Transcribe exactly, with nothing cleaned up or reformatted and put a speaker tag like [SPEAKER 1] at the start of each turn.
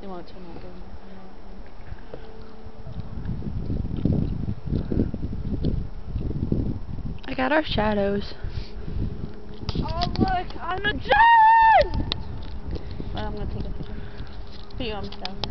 [SPEAKER 1] want to not doing that.
[SPEAKER 2] I got our shadows.
[SPEAKER 1] Oh look, I'm a giant! Well, I'm gonna take a picture. Put you on myself.